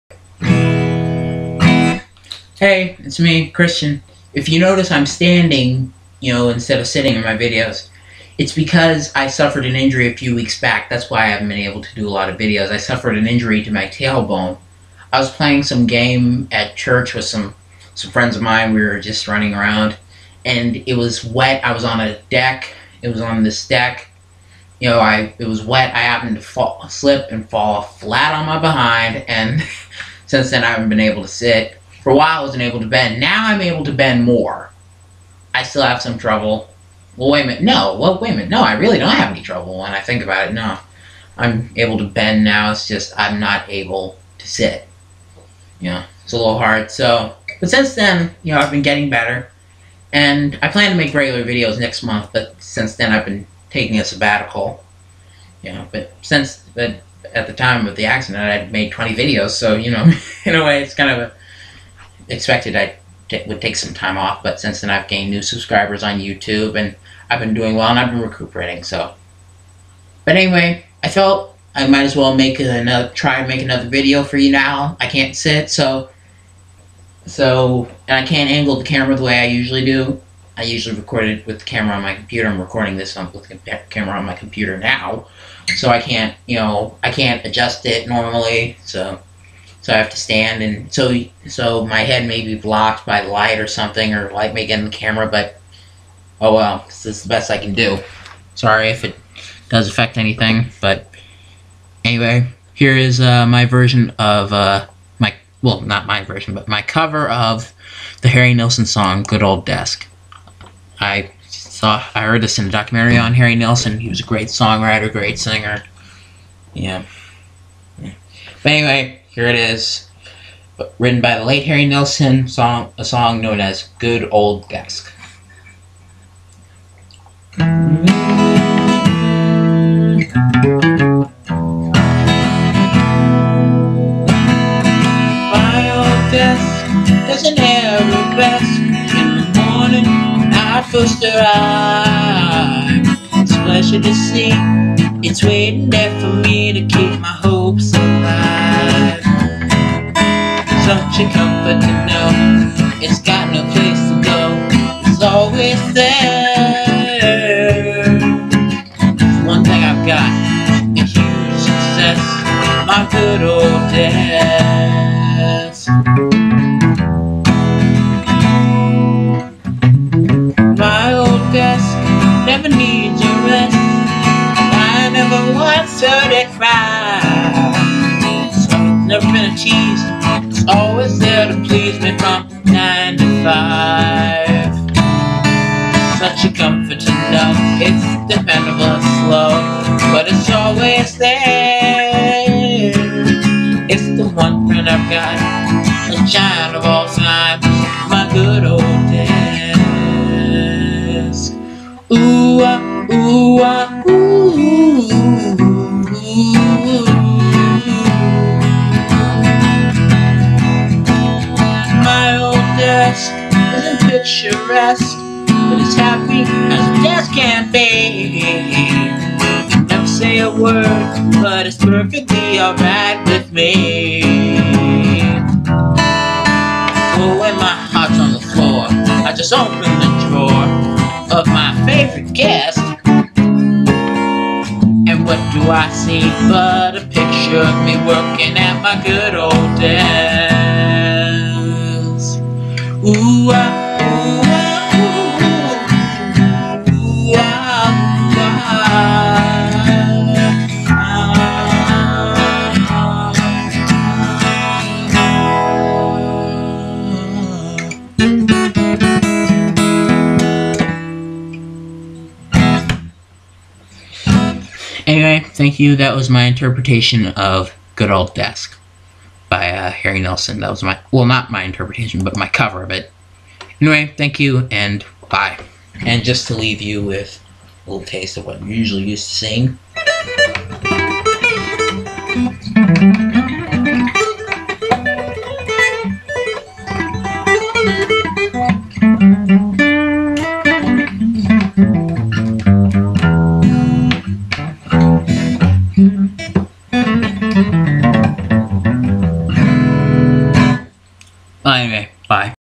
Hey, it's me, Christian. If you notice I'm standing, instead of sitting in my videos, it's because I suffered an injury a few weeks back. That's why I haven't been able to do a lot of videos. I suffered an injury to my tailbone. I was playing some game at church with some friends of mine. We were just running around, and it was wet. I was on a deck. It was on this deck. It was wet. I happened to slip and fall flat on my behind, and since then I haven't been able to sit. For a while I wasn't able to bend. Now I'm able to bend more. I still have some trouble. Well, wait a minute. No, I really don't have any trouble when I think about it. No. I'm able to bend now. It's just I'm not able to sit. It's a little hard. But since then, I've been getting better. And I plan to make regular videos next month, but since then I've been taking a sabbatical. But at the time of the accident I'd made 20 videos, so, in a way it's kind of expected I would take some time off, but since then I've gained new subscribers on YouTube, and I've been doing well, and I've been recuperating, so. But anyway, I felt I might as well try and make another video for you now. I can't sit, and I can't angle the camera the way I usually do. I usually record it with the camera on my computer. I'm recording this with the camera on my computer now, so I can't, I can't adjust it normally, so I have to stand, and so my head may be blocked by the light or something, or light may get in the camera, but oh well, this is the best I can do. Sorry if it does affect anything, but anyway, here is my version of not my version, but my cover of the Harry Nilsson song, Good Old Desk. I heard this in a documentary on Harry Nilsson. He was a great songwriter, great singer. Yeah. But anyway, here it is, written by the late Harry Nilsson, a song known as Good Old Desk. My old desk doesn't have a rest. In the morning when I first arrive, it's a pleasure to see it's waiting there for me to keep my hopes alive. Such a comfort to know it's got no place to go. It's always there. One thing I've got, a huge success, my good old desk. My old desk never needs a rest. I never once heard it cry. So it's never been a tease. It's always there to please me from 9 to 5. Such a comfort to know it's dependable and slow, but it's always there. It's the one friend I've got, a giant of all time, my good old desk. Ooh, ooh, ooh, my old desk isn't picturesque, but it's happy as a desk can be. Never say a word, but it's perfectly alright with me. Oh, when my heart's on the floor, I just open the drawer of my favorite guest, and what do I see but a picture of me working at my good old desk. Ooh, ah, ooh, ah, ooh, ooh, ah, Anyway, thank you. That was my interpretation of Good Old Desk by Harry Nilsson. That was not my interpretation, but my cover of it. Anyway, thank you, and bye. And just to leave you with a little taste of what I'm usually used to seeing. Well, anyway, bye.